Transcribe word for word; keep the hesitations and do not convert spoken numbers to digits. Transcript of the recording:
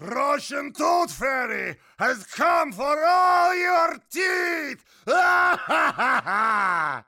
Russian Tooth Fairy has come for all your teeth! Ah, ha, ha, ha!